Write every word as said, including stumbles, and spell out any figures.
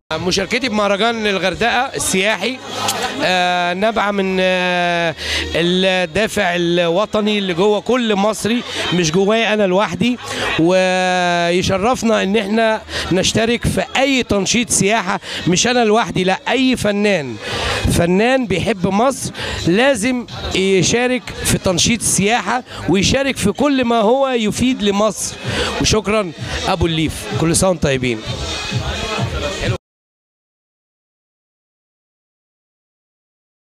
مشاركتي بمهرجان الغردقة السياحي آه نابعة من آه الدافع الوطني اللي جوه كل مصري، مش جواي أنا لوحدي. ويشرفنا إن احنا نشترك في أي تنشيط سياحة، مش أنا لوحدي، لا، أي فنان فنان بيحب مصر لازم يشارك في تنشيط السياحة ويشارك في كل ما هو يفيد لمصر. وشكرا أبو الليف، كل سنة وانتم طيبين.